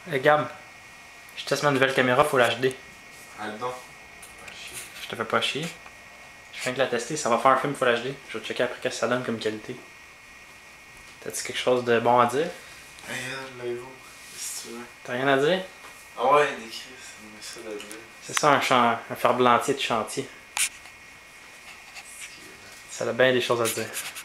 Hey Gab, je teste ma nouvelle caméra Full HD. Ah non. Je te fais pas chier. Je viens de la tester, ça va faire un film Full HD. Je vais checker après qu'est-ce que ça donne comme qualité. T'as-tu quelque chose de bon à dire? Regarde, l'Evo, si tu veux. T'as rien à dire? Ah ouais, des Chris, mais ça à dire. C'est ça un ferblantier de chantier. Ça a bien des choses à dire.